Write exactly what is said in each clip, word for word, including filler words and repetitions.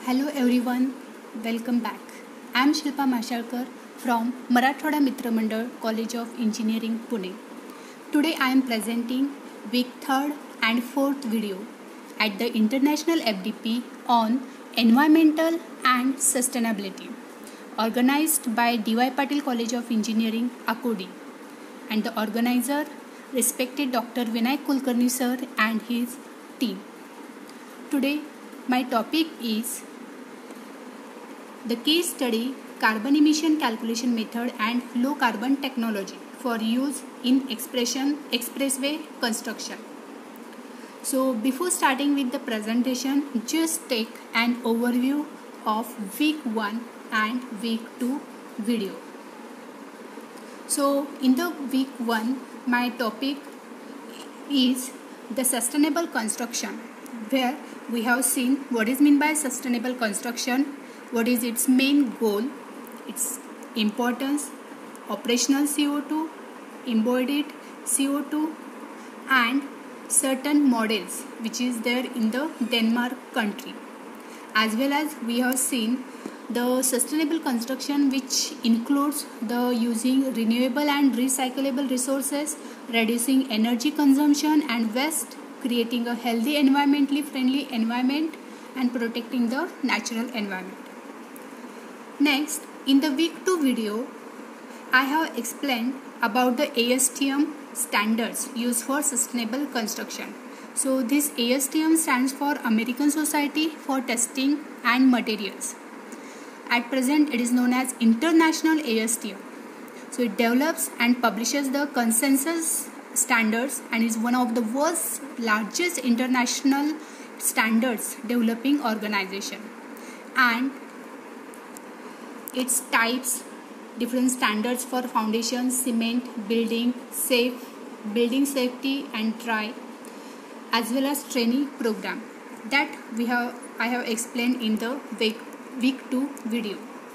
Hello everyone, welcome back. I am Shilpa Mashalkar from Marathwada Mitra Mandal College of Engineering, Pune. Today I am presenting week third and fourth video at the International F D P on Environmental and Sustainability, organized by D Y Patil College of Engineering, Akodi, and the organizer, respected Doctor Vinayak Kulkarni sir and his team. Today my topic is the case study carbon emission calculation method and low carbon technology for use in expression expressway construction. So before starting with the presentation, just take an overview of week one and week two video. So in the week one, my topic is the sustainable construction, where we have seen what is meant by sustainable construction, what is its main goal, its importance, operational C O two, embodied C O two, and certain models which is there in the Denmark country. As well as we have seen the sustainable construction, which includes the using renewable and recyclable resources, reducing energy consumption and waste, creating a healthy environmentally friendly environment, and protecting the natural environment. Next, in the week two video, I have explained about the A S T M standards used for sustainable construction. So this A S T M stands for American Society for Testing and Materials. At present, it is known as International A S T M. So it develops and publishes the consensus standards and is one of the world's largest international standards developing organization. And its types, different standards for foundation, cement, building, safe, building safety and dry, as well as training program that we have I have explained in the week, week two video.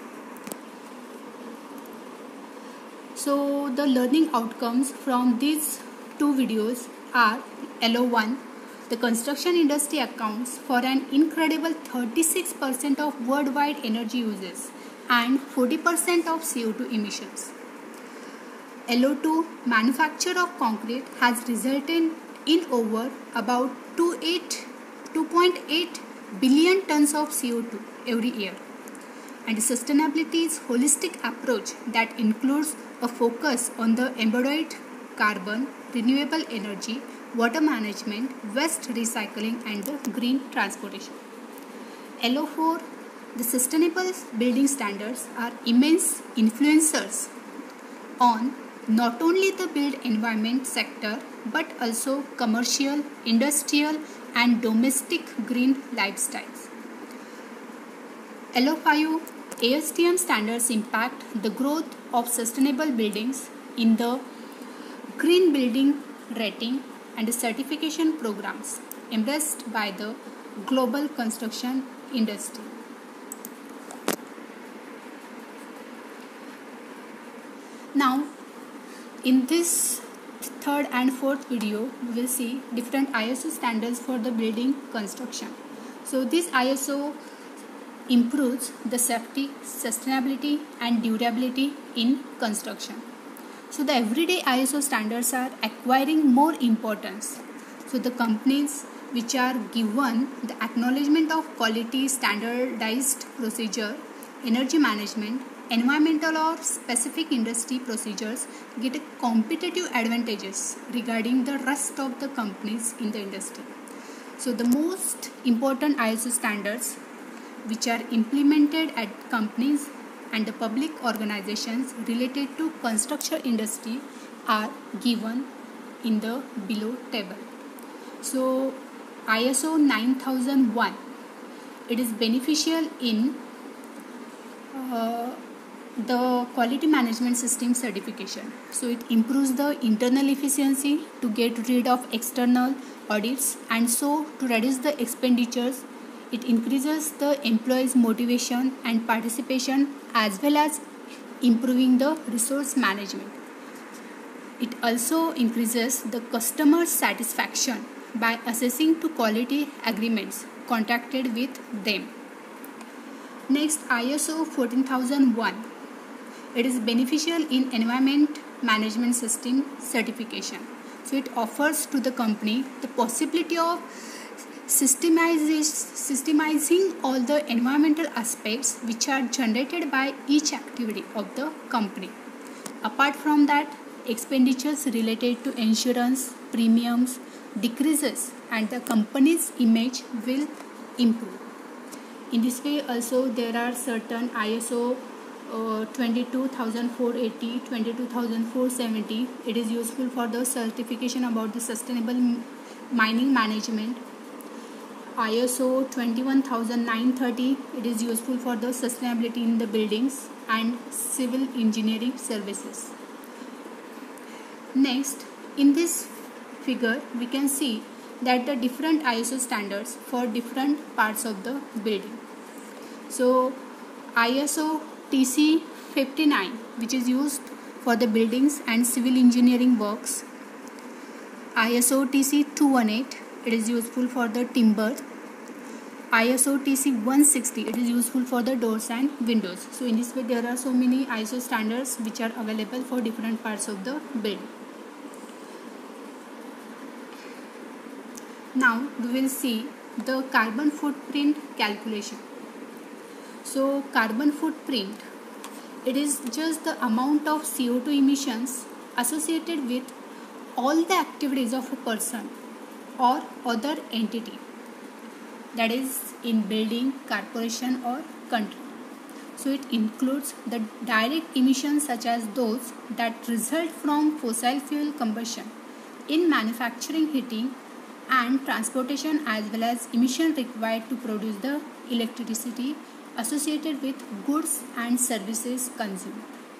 So the learning outcomes from these two videos are L O one. The construction industry accounts for an incredible thirty-six percent of worldwide energy uses and forty percent of C O two emissions. L O two, manufacture of concrete has resulted in over about two point eight billion tons of C O two every year. And sustainability is holistic approach that includes a focus on the embodied carbon, renewable energy, water management, waste recycling, and the green transportation. L O four, the sustainable building standards are immense influencers on not only the built environment sector but also commercial, industrial, and domestic green lifestyles. L O five, A S T M standards impact the growth of sustainable buildings in the green building rating and certification programs embraced by the global construction industry. Now, in this third and fourth video, we will see different I S O standards for the building construction. So this I S O improves the safety, sustainability, and durability in construction. So the everyday I S O standards are acquiring more importance. So the companies which are given the acknowledgement of quality, standardized procedure, energy management, environmental or specific industry procedures get a competitive advantages regarding the rest of the companies in the industry. So the most important I S O standards which are implemented at companies and the public organizations related to construction industry are given in the below table. So I S O nine thousand one, it is beneficial in uh, the quality management system certification. So it improves the internal efficiency to get rid of external audits, and so to reduce the expenditures. It increases the employees' motivation and participation, as well as improving the resource management. It also increases the customer satisfaction by assessing to quality agreements contracted with them. Next, I S O fourteen thousand one. It is beneficial in environment management system certification. So it offers to the company the possibility of systemizing all the environmental aspects which are generated by each activity of the company. Apart from that, expenditures related to insurance premiums decreases and the company's image will improve. In this way also there are certain I S O uh, twenty-two thousand four hundred eighty, twenty-two thousand four hundred seventy. It is useful for the certification about the sustainable mining management. I S O twenty-one thousand nine hundred thirty, it is useful for the sustainability in the buildings and civil engineering services. Next, in this figure we can see that the different I S O standards for different parts of the building. So I S O T C fifty-nine, which is used for the buildings and civil engineering works. I S O T C two eighteen, it is useful for the timber. I S O T C one sixty, it is useful for the doors and windows. So in this way there are so many I S O standards which are available for different parts of the building. Now we will see the carbon footprint calculation. So carbon footprint, it is just the amount of C O two emissions associated with all the activities of a person or other entity, that is in building, corporation or country. So it includes the direct emissions such as those that result from fossil fuel combustion in manufacturing, heating and transportation, as well as emission required to produce the electricity associated with goods and services consumed.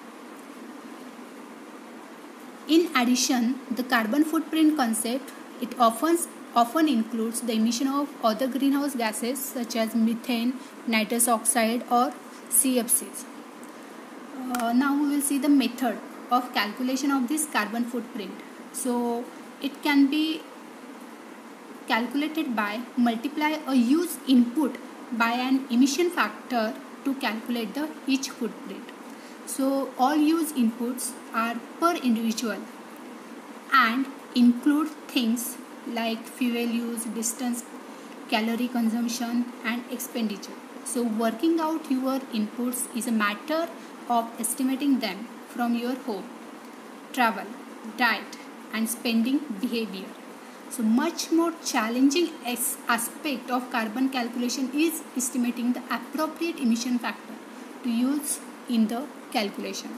In addition, the carbon footprint concept, it often often includes the emission of other greenhouse gases such as methane, nitrous oxide or C F Cs. Uh, now we will see the method of calculation of this carbon footprint. So it can be calculated by multiply a use input by an emission factor to calculate the each footprint. So all use inputs are per individual and include things like fuel use, distance, calorie consumption and expenditure. So working out your inputs is a matter of estimating them from your home, travel, diet and spending behavior. So much more challenging aspect of carbon calculation is estimating the appropriate emission factor to use in the calculation.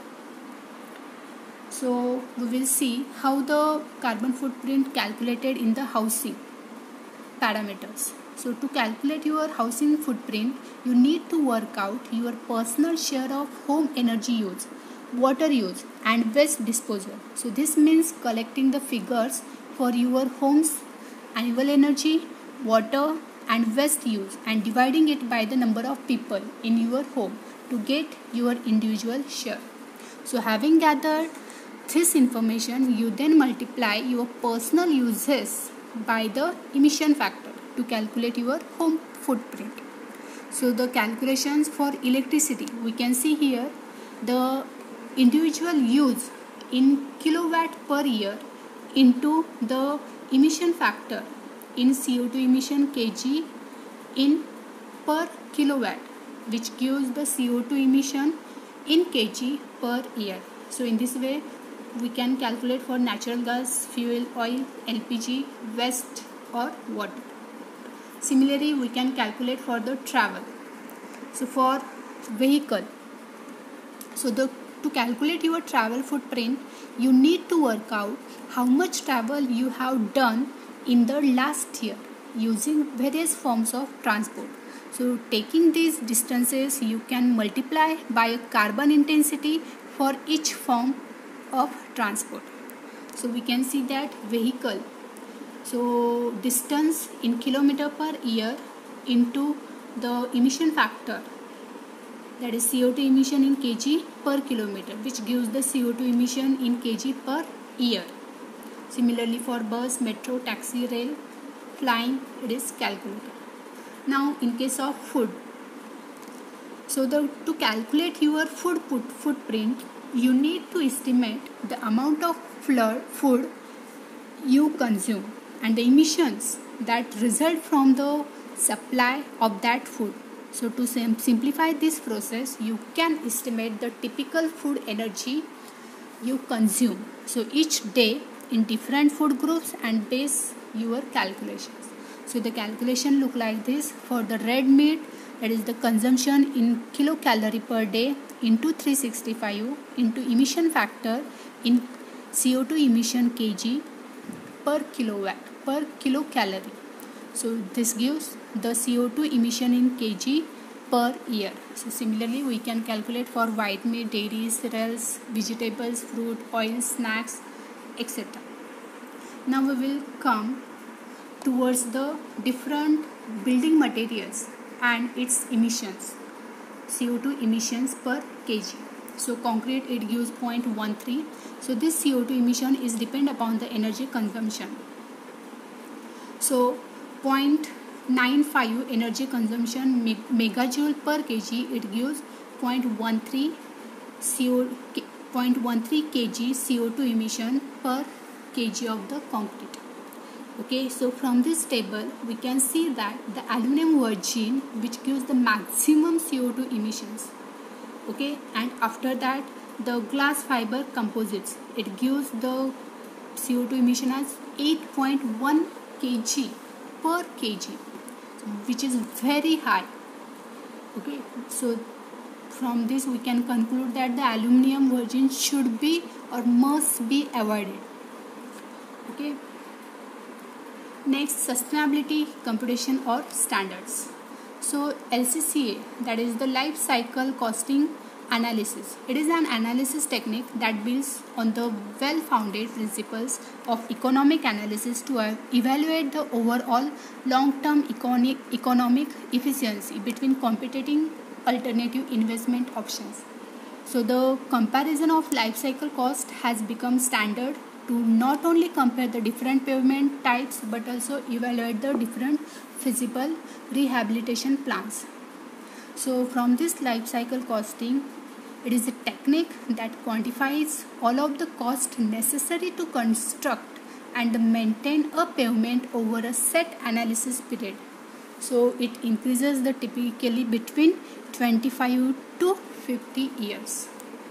So we will see how the carbon footprint calculated in the housing parameters. So to calculate your housing footprint, you need to work out your personal share of home energy use, water use and waste disposal. So this means collecting the figures for your home's annual energy, water and waste use and dividing it by the number of people in your home to get your individual share. So having gathered this information, you then multiply your personal uses by the emission factor to calculate your home footprint. So the calculations for electricity, we can see here the individual use in kilowatt per year into the emission factor in C O two emission kg in per kilowatt, which gives the C O two emission in kg per year. So in this way we can calculate for natural gas, fuel, oil, L P G, waste or water. Similarly, we can calculate for the travel. So for vehicle, so the to calculate your travel footprint, you need to work out how much travel you have done in the last year using various forms of transport. So taking these distances, you can multiply by a carbon intensity for each form of transport. So we can see that vehicle, so distance in kilometer per year into the emission factor, that is C O two emission in kg per kilometer, which gives the C O two emission in kg per year. Similarly for bus, metro, taxi, rail, flying, it is calculated. Now in case of food, So the to calculate your food put, footprint, you need to estimate the amount of flour, food you consume and the emissions that result from the supply of that food. So to sim- simplify this process, you can estimate the typical food energy you consume. So each day in different food groups and base your calculations. So the calculation look like this. For the red meat, that is the consumption in kilocalorie per day into three hundred sixty-five into emission factor in C O two emission kg per kilowatt per kilocalorie. So this gives the C O two emission in kg per year. So similarly, we can calculate for white meat, dairy, cereals, vegetables, fruit, oil, snacks, et cetera. Now we will come towards the different building materials and its emissions, C O two emissions per kg. So concrete, it gives zero point one three. So this C O two emission is depend upon the energy consumption. So zero point nine five energy consumption megajoule per kg, it gives zero point one three zero point one three kg C O two emission per kg of the concrete. Okay, so from this table we can see that the aluminum virgin, which gives the maximum C O two emissions. Okay, and after that the glass fiber composites, it gives the C O two emission as eight point one kg per kg, which is very high. Okay, so from this we can conclude that the aluminum virgin should be or must be avoided. Okay, next, sustainability computation or standards. So L C C A, that is the life cycle costing analysis. It is an analysis technique that builds on the well-founded principles of economic analysis to evaluate the overall long-term economic economic efficiency between competing alternative investment options. So the comparison of life cycle cost has become standard to not only compare the different pavement types but also evaluate the different feasible rehabilitation plans. So from this life cycle costing, it is a technique that quantifies all of the cost necessary to construct and maintain a pavement over a set analysis period. So it increases the typically between twenty-five to fifty years.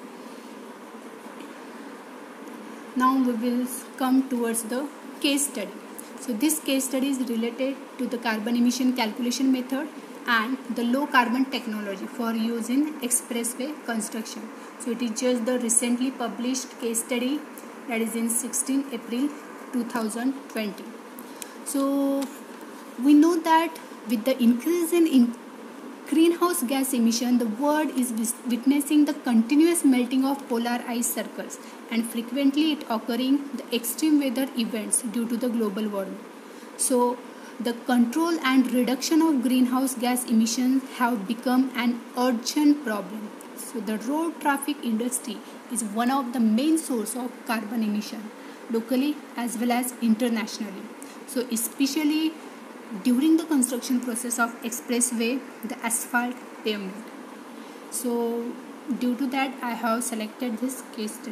Now we will come towards the case study. So this case study is related to the carbon emission calculation method and the low carbon technology for use in expressway construction. So it is just the recently published case study, that is in sixteenth April two thousand twenty. So we know that with the increase in, in greenhouse gas emission, the world is witnessing the continuous melting of polar ice circles and frequently it occurring the extreme weather events due to the global warming. So the control and reduction of greenhouse gas emissions have become an urgent problem. So the road traffic industry is one of the main sources of carbon emission locally as well as internationally. So especially during the construction process of expressway, the asphalt pavement. So due to that, I have selected this case study.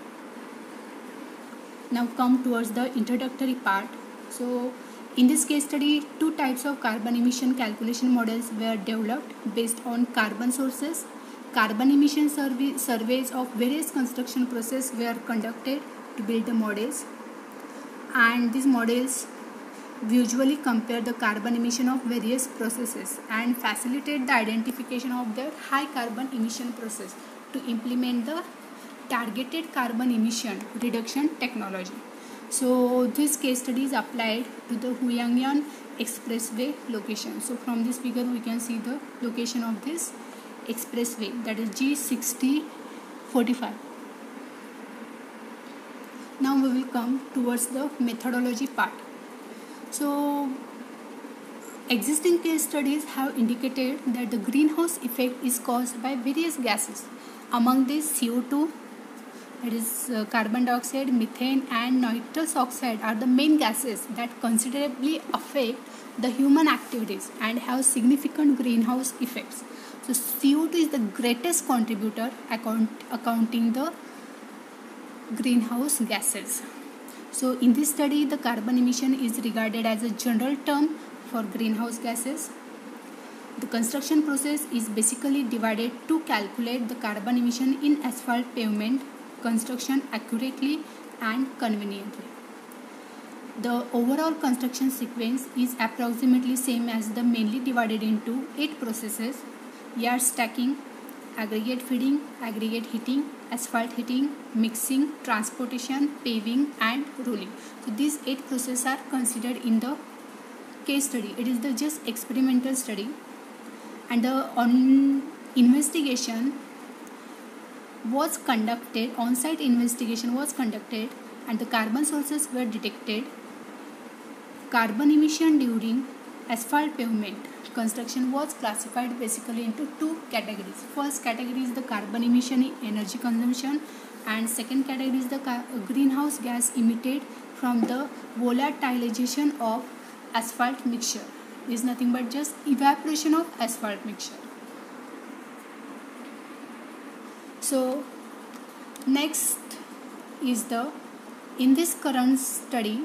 Now come towards the introductory part. So in this case study, two types of carbon emission calculation models were developed based on carbon sources. Carbon emission survey, surveys of various construction processes were conducted to build the models, and these models visually compare the carbon emission of various processes and facilitate the identification of the high carbon emission process to implement the targeted carbon emission reduction technology. So this case study is applied to the Huangyan expressway location. So from this figure we can see the location of this expressway, that is G sixty forty-five. Now we will come towards the methodology part. So existing case studies have indicated that the greenhouse effect is caused by various gases. Among these, C O two, that is uh, carbon dioxide, methane and nitrous oxide are the main gases that considerably affect the human activities and have significant greenhouse effects. So C O two is the greatest contributor account, accounting the greenhouse gases. So in this study, the carbon emission is regarded as a general term for greenhouse gases. The construction process is basically divided to calculate the carbon emission in asphalt pavement construction accurately and conveniently. The overall construction sequence is approximately same as the mainly divided into eight processes: yard stacking, aggregate feeding, aggregate heating, asphalt heating, mixing, transportation, paving and rolling. So these eight processes are considered in the case study. It is the just experimental study, and the on investigation was conducted, on-site investigation was conducted, and the carbon sources were detected. Carbon emission during asphalt pavement construction was classified basically into two categories. First category is the carbon emission in energy consumption, and second category is the greenhouse gas emitted from the volatilization of asphalt mixture. It is nothing but just evaporation of asphalt mixture. So next is the, in this current study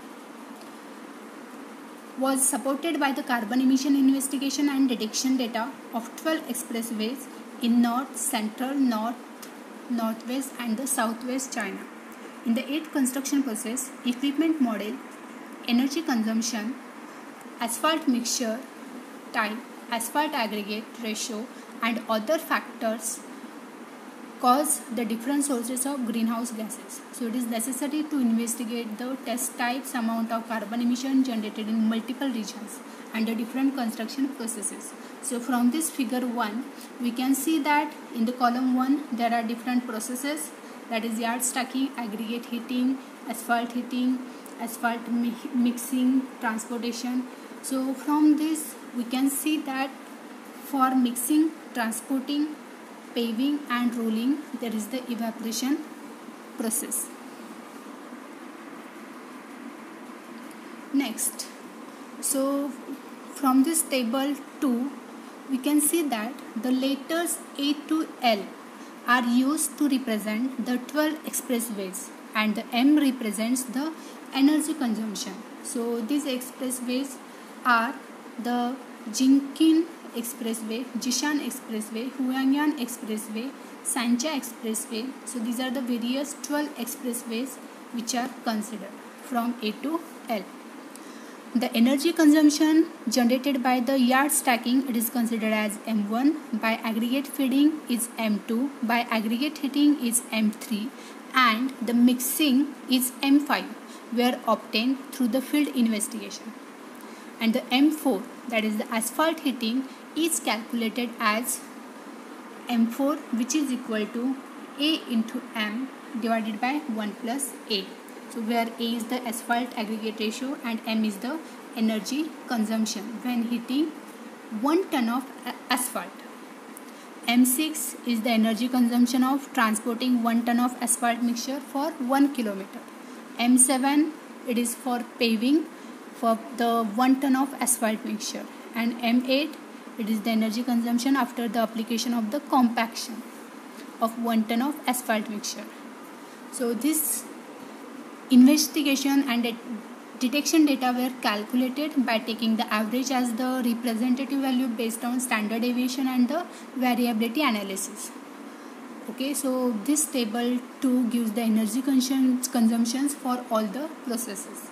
was supported by the carbon emission investigation and detection data of twelve expressways in north, central, north, northwest and the southwest China. In the eighth construction process, equipment model, energy consumption, asphalt mixture type, asphalt aggregate ratio and other factors cause the different sources of greenhouse gases. So it is necessary to investigate the test types, amount of carbon emission generated in multiple regions and the different construction processes. So from this figure one, we can see that in the column one there are different processes, that is yard stacking, aggregate heating, asphalt heating, asphalt mi mixing, transportation. So from this we can see that for mixing, transporting, paving and rolling, there is the evaporation process. Next, so from this table two, we can see that the letters A to L are used to represent the twelve expressways and the M represents the energy consumption. So these expressways are the Jinqing Expressway, Jishan Expressway, Huangyan Expressway, Sancha Expressway. So these are the various twelve expressways which are considered from A to L. The energy consumption generated by the yard stacking, it is considered as M one, by aggregate feeding is M two, by aggregate heating is M three and the mixing is M five, were obtained through the field investigation. And the M four, that is the asphalt heating, is calculated as M four, which is equal to A into M divided by one plus A. So where A is the asphalt aggregate ratio and M is the energy consumption when heating one ton of asphalt. M six is the energy consumption of transporting one ton of asphalt mixture for one kilometer. M seven, it is for paving for the one ton of asphalt mixture, and M eight, it is the energy consumption after the application of the compaction of one ton of asphalt mixture. So this investigation and detection data were calculated by taking the average as the representative value based on standard deviation and the variability analysis. Okay, so this table two gives the energy consumptions for all the processes.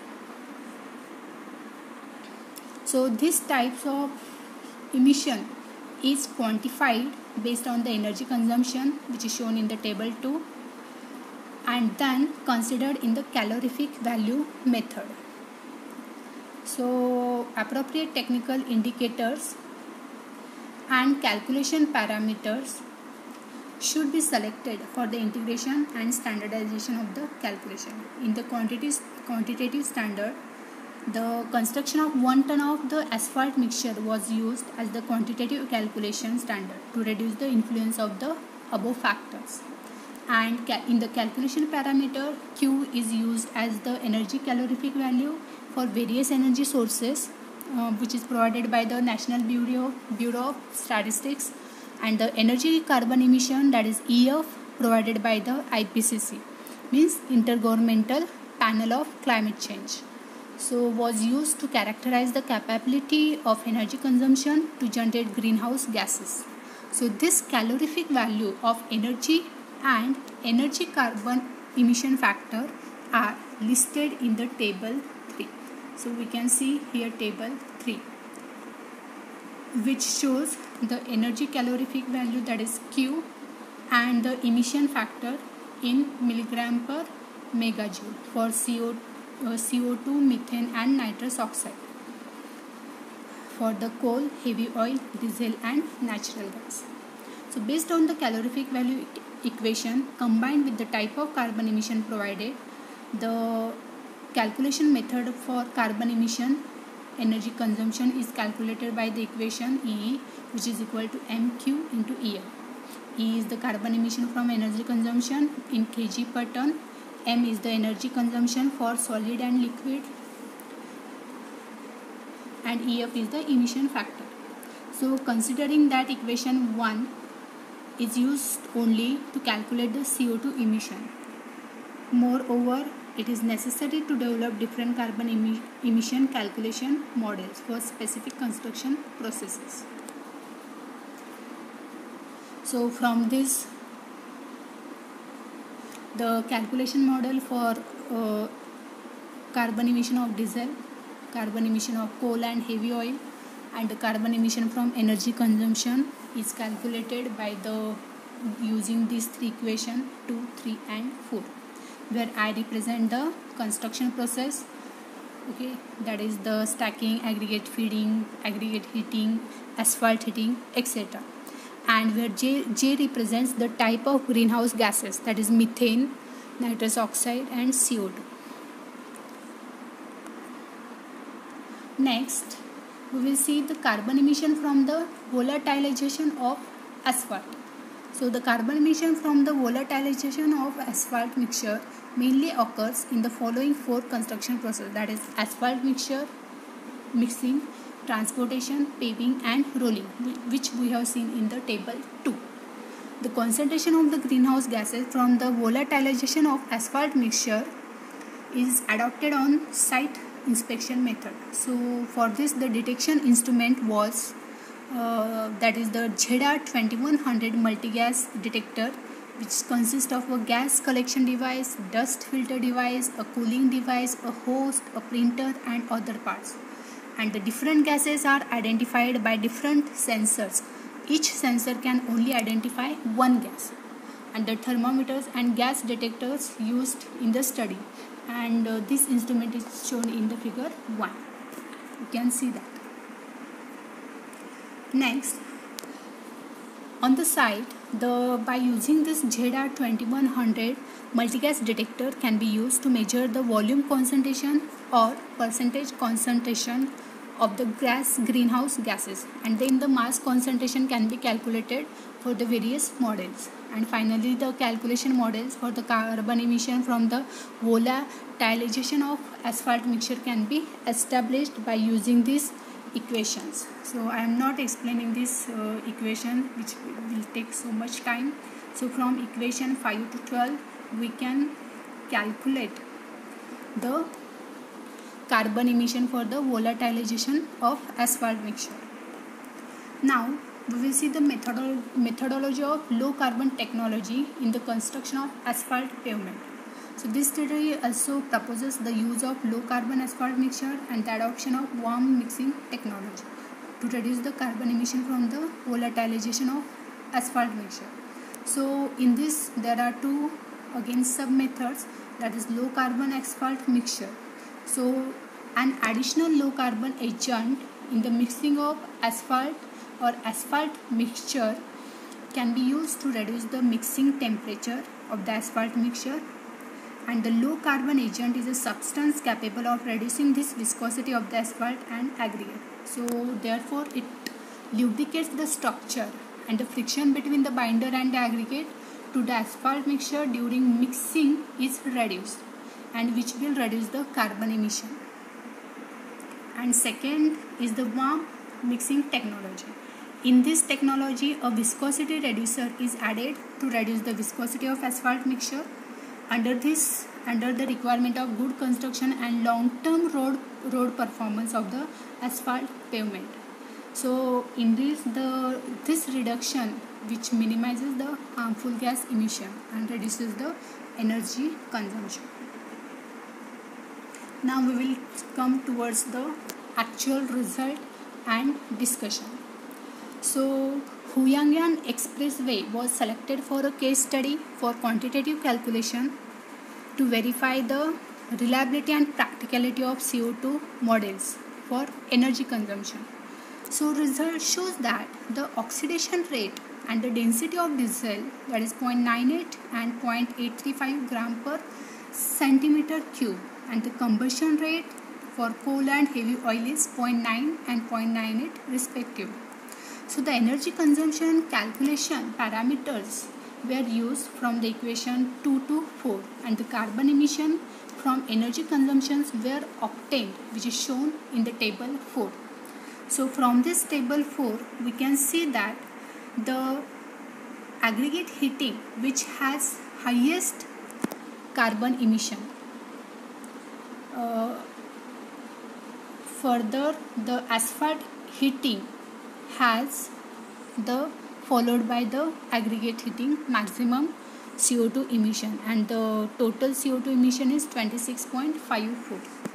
So these types of emission is quantified based on the energy consumption, which is shown in the table two, and then considered in the calorific value method. So appropriate technical indicators and calculation parameters should be selected for the integration and standardization of the calculation. In the quantities, quantitative standard, the construction of one ton of the asphalt mixture was used as the quantitative calculation standard to reduce the influence of the above factors. And in the calculation parameter, Q is used as the energy calorific value for various energy sources, uh, which is provided by the National Bureau, Bureau of Statistics. and the energy carbon emission, that is E F, provided by the I P C C, means Intergovernmental Panel of Climate Change. So was used to characterize the capability of energy consumption to generate greenhouse gases. So this calorific value of energy and energy carbon emission factor are listed in the table three. So we can see here table three, which shows the energy calorific value, that is Q, and the emission factor in milligram per megajoule for C O, uh, C O two, methane and nitrous oxide, for the coal, heavy oil, diesel and natural gas. So based on the calorific value equation combined with the type of carbon emission provided, the calculation method for carbon emission energy consumption is calculated by the equation E E, which is equal to M Q into E F. E is the carbon emission from energy consumption in kg per ton. M is the energy consumption for solid and liquid, and E F is the emission factor. So considering that equation one is used only to calculate the C O two emission, moreover it is necessary to develop different carbon emi emission calculation models for specific construction processes. So from this, the calculation model for uh, carbon emission of diesel, carbon emission of coal and heavy oil, and the carbon emission from energy consumption is calculated by the using these three equations two, three and four, where I represent the construction process, okay, that is the stacking, aggregate feeding, aggregate heating, asphalt heating, et cetera, and where J, J represents the type of greenhouse gases, that is methane, nitrous oxide and C O two. Next, we will see the carbon emission from the volatilization of asphalt. So the carbon emission from the volatilization of asphalt mixture mainly occurs in the following four construction processes, that is asphalt mixture, mixing, transportation, paving and rolling, which we have seen in the table two. The concentration of the greenhouse gases from the volatilization of asphalt mixture is adopted on site inspection method. So for this, the detection instrument was uh, that is the Z R twenty-one hundred multi-gas detector, which consists of a gas collection device, dust filter device, a cooling device, a hose, a printer and other parts. And the different gases are identified by different sensors. Each sensor can only identify one gas, and the thermometers and gas detectors used in the study, and uh, this instrument is shown in the figure one. You can see that. Next, on the site, the by using this Z R twenty-one hundred multi-gas detector can be used to measure the volume concentration or percentage concentration of the gas greenhouse gases, and then the mass concentration can be calculated for the various models. And finally, the calculation models for the carbon emission from the volatilization of asphalt mixture can be established by using these equations. So I am not explaining this uh, equation, which will take so much time. So from equation five to twelve, we can calculate the carbon emission for the volatilization of asphalt mixture. Now we will see the methodolo methodology of low carbon technology in the construction of asphalt pavement. So this study also proposes the use of low carbon asphalt mixture and the adoption of warm mixing technology to reduce the carbon emission from the volatilization of asphalt mixture. So in this there are two again sub methods, that is low carbon asphalt mixture. So an additional low carbon agent in the mixing of asphalt or asphalt mixture can be used to reduce the mixing temperature of the asphalt mixture, and the low carbon agent is a substance capable of reducing this viscosity of the asphalt and aggregate. So therefore it lubricates the structure, and the friction between the binder and the aggregate to the asphalt mixture during mixing is reduced, and which will reduce the carbon emission. And second is the warm mixing technology. In this technology, a viscosity reducer is added to reduce the viscosity of asphalt mixture. Under this, under the requirement of good construction and long-term road road performance of the asphalt pavement. So in this, the this reduction which minimizes the harmful gas emission and reduces the energy consumption. Now we will come towards the actual result and discussion. So Huyangyang Expressway was selected for a case study for quantitative calculation to verify the reliability and practicality of C O two models for energy consumption. So result shows that the oxidation rate and the density of diesel, that is zero point nine eight and zero point eight three five gram per centimeter cube, and the combustion rate for coal and heavy oil is zero point nine and zero point nine eight respectively. So the energy consumption calculation parameters were used from the equation two to four, and the carbon emission from energy consumptions were obtained, which is shown in the table four. So from this table four, we can see that the aggregate heating which has highest carbon emission. Uh, further, the asphalt heating has the followed by the aggregate heating maximum C O two emission, and the total C O two emission is twenty-six point five four.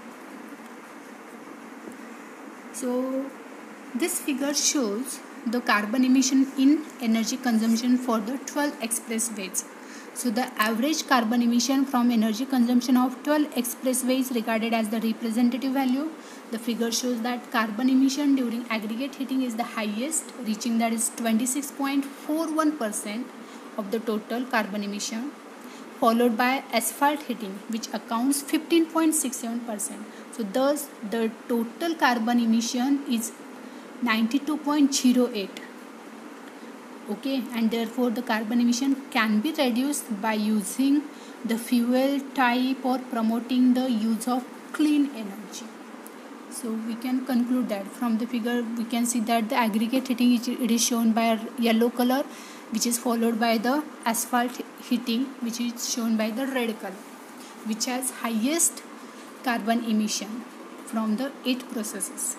So this figure shows the carbon emission in energy consumption for the twelve expressways. So the average carbon emission from energy consumption of twelve expressways regarded as the representative value. The figure shows that carbon emission during aggregate heating is the highest, reaching that is twenty-six point four one percent of the total carbon emission, followed by asphalt heating, which accounts fifteen point six seven percent. So thus the total carbon emission is ninety-two point zero eight. Okay, and therefore the carbon emission can be reduced by using the fuel type or promoting the use of clean energy. So we can conclude that from the figure we can see that the aggregate heating is, it is shown by a yellow color, which is followed by the asphalt heating, which is shown by the red color, which has highest carbon emission from the eight processes.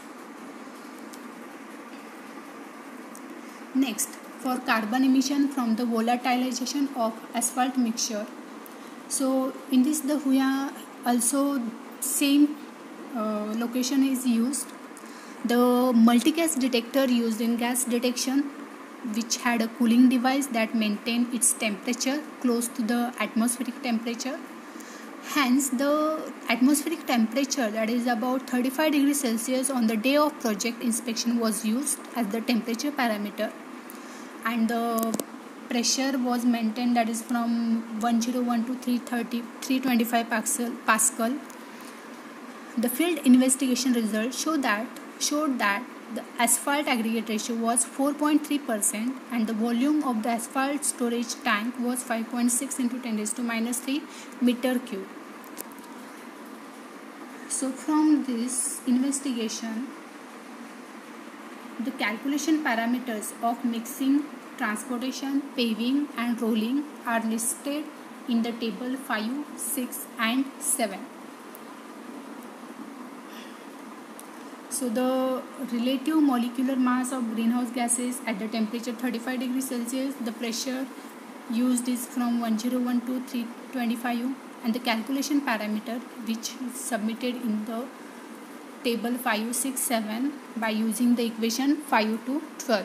Next, for carbon emission from the volatilization of asphalt mixture. So in this the Huya also same uh, location is used. The multi-gas detector used in gas detection, which had a cooling device that maintained its temperature close to the atmospheric temperature. Hence, the atmospheric temperature, that is about thirty-five degrees Celsius on the day of project inspection, was used as the temperature parameter, and the pressure was maintained, that is from one oh one to three thirty, three twenty-five Pascal. The field investigation results show that showed that the asphalt aggregate ratio was four point three percent and the volume of the asphalt storage tank was five point six into ten raised to minus three meter cube. So from this investigation, the calculation parameters of mixing, transportation, paving and rolling are listed in the table five, six and seven. So the relative molecular mass of greenhouse gases at the temperature thirty-five degrees Celsius, the pressure used is from one oh one to three twenty-five, and the calculation parameter which is submitted in the table five, six, seven by using the equation five to twelve.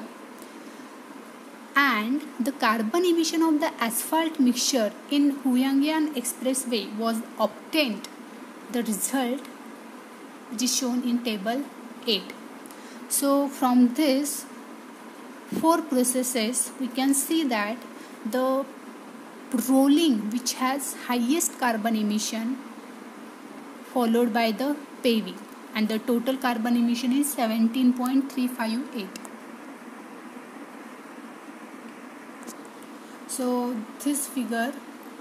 And the carbon emission of the asphalt mixture in Huyangyang Expressway was obtained. The result which is shown in table eight. So from this four processes we can see that the rolling which has highest carbon emission, followed by the paving, and the total carbon emission is seventeen point three five eight. So this figure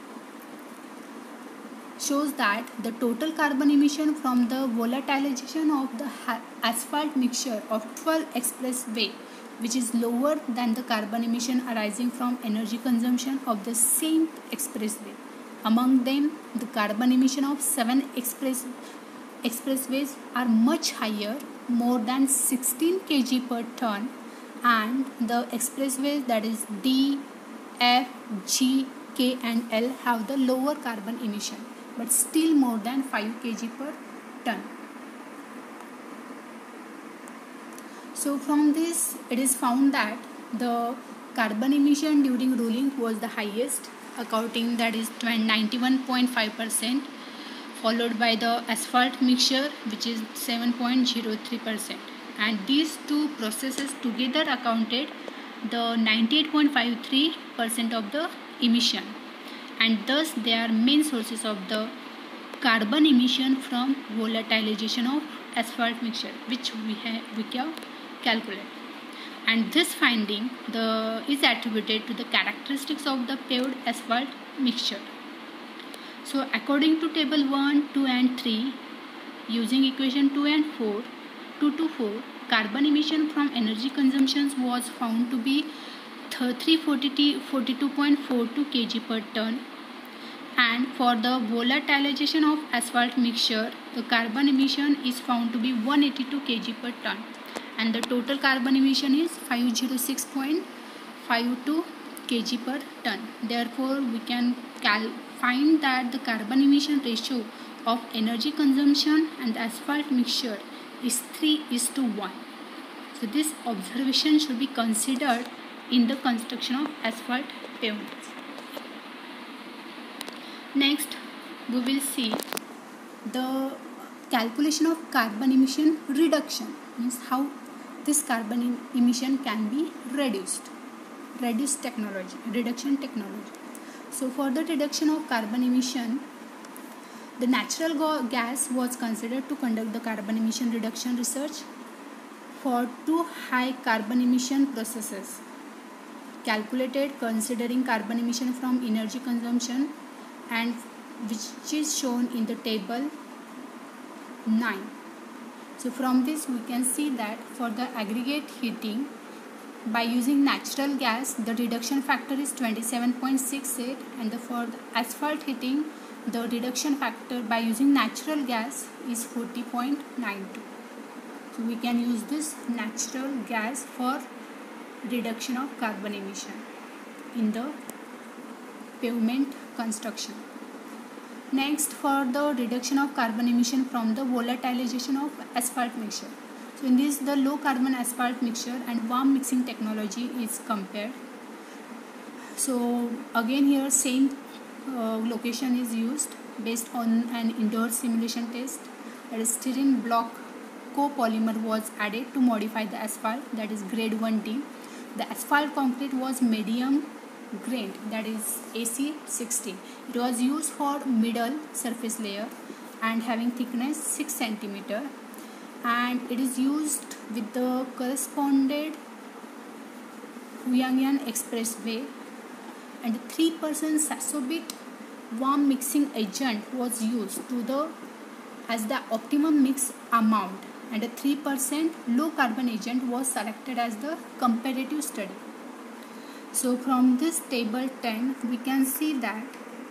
shows that the total carbon emission from the volatilization of the asphalt mixture of twelve expressway which is lower than the carbon emission arising from energy consumption of the same expressway. Among them, the carbon emission of seven express expressways are much higher, more than sixteen kilograms per ton, and the expressways, that is D, F, G, K and L, have the lower carbon emission but still more than five kilograms per ton. So from this it is found that the carbon emission during rolling was the highest, accounting that is ninety-one point five percent, followed by the asphalt mixture which is seven point zero three percent, and these two processes together accounted the ninety-eight point five three percent of the emission, and thus they are main sources of the carbon emission from volatilization of asphalt mixture, which we have we can calculate. And this finding the is attributed to the characteristics of the paved asphalt mixture. So according to table one, two and three, using equation two and four, two to four, carbon emission from energy consumptions was found to be three hundred forty-two point four two kilograms per ton, and for the volatilization of asphalt mixture, the carbon emission is found to be one hundred eighty-two kilograms per ton, and the total carbon emission is five hundred six point five two kilograms per ton. Therefore, we can cal find that the carbon emission ratio of energy consumption and asphalt mixture is three is to one. So this observation should be considered in the construction of asphalt pavements. Next, we will see the calculation of carbon emission reduction, means how this carbon emission can be reduced. Reduced technology, reduction technology. So for the reduction of carbon emission, the natural gas was considered to conduct the carbon emission reduction research for two high carbon emission processes calculated considering carbon emission from energy consumption, and which is shown in the table nine. So from this we can see that for the aggregate heating by using natural gas, the reduction factor is twenty-seven point six eight, and the for the asphalt heating, the reduction factor by using natural gas is forty point nine two. So we can use this natural gas for reduction of carbon emission in the pavement construction. Next, for the reduction of carbon emission from the volatilization of asphalt mixture. So in this, the low carbon asphalt mixture and warm mixing technology is compared. So again here same uh, location is used based on an indoor simulation test. That is, styrene block copolymer was added to modify the asphalt, that is grade one D. The asphalt concrete was medium grained, that is A C sixteen. It was used for middle surface layer and having thickness six centimeter, and it is used with the corresponded Huangyan Expressway, and three percent Sassobit warm mixing agent was used to the as the optimum mix amount, and a three percent low carbon agent was selected as the comparative study. So from this table ten we can see that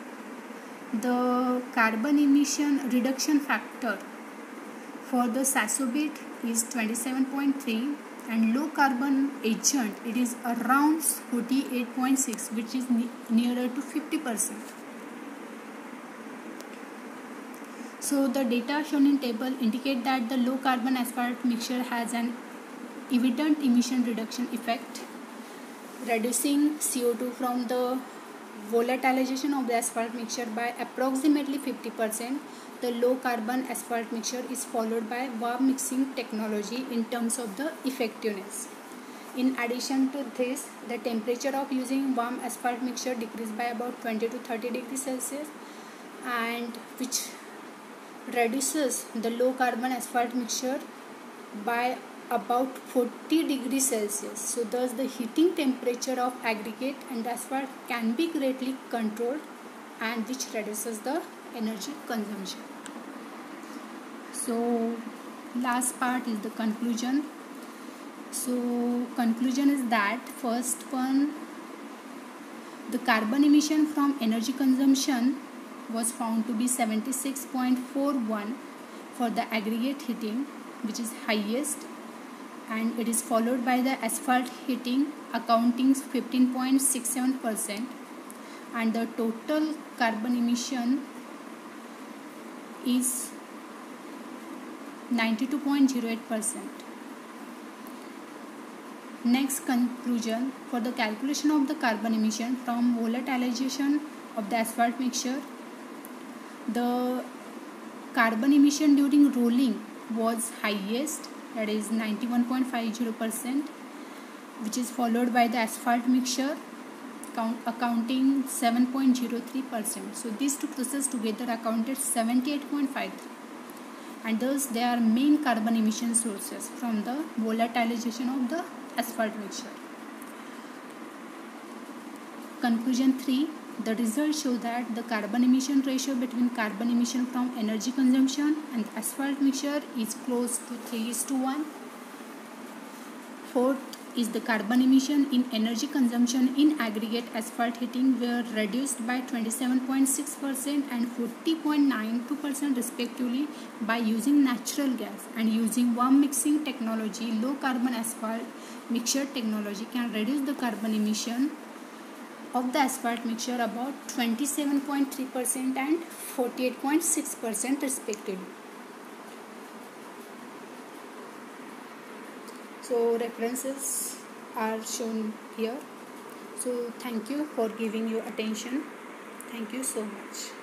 the carbon emission reduction factor for the Sassobit is twenty-seven point three, and low carbon agent it is around forty-eight point six, which is ne nearer to fifty percent. So the data shown in table indicate that the low carbon asphalt mixture has an evident emission reduction effect, reducing C O two from the volatilization of the asphalt mixture by approximately fifty percent. The low carbon asphalt mixture is followed by warm mixing technology in terms of the effectiveness. In addition to this, the temperature of using warm asphalt mixture decreased by about twenty to thirty degrees Celsius, and which reduces the low carbon asphalt mixture by about forty degrees Celsius. So thus the heating temperature of aggregate and asphalt can be greatly controlled, and which reduces the energy consumption. So last part is the conclusion. So conclusion is that first one, the carbon emission from energy consumption was found to be seventy-six point four one for the aggregate heating, which is highest, and it is followed by the asphalt heating accounting fifteen point six seven percent, and the total carbon emission is ninety-two point zero eight percent. Next conclusion, for the calculation of the carbon emission from volatilization of the asphalt mixture, the carbon emission during rolling was highest, that is ninety-one point five zero percent, which is followed by the asphalt mixture count, accounting seven point zero three percent. So these two processes together accounted seventy-eight point five three, and thus they are main carbon emission sources from the volatilization of the asphalt mixture. Conclusion three, the results show that the carbon emission ratio between carbon emission from energy consumption and asphalt mixture is close to three is to one. Fourth is the carbon emission in energy consumption in aggregate asphalt heating were reduced by twenty-seven point six percent and forty point nine two percent respectively by using natural gas, and using warm mixing technology, low carbon asphalt mixture technology can reduce the carbon emission of the asphalt mixture about twenty-seven point three percent and forty-eight point six percent respectively. So references are shown here. So thank you for giving your attention. Thank you so much.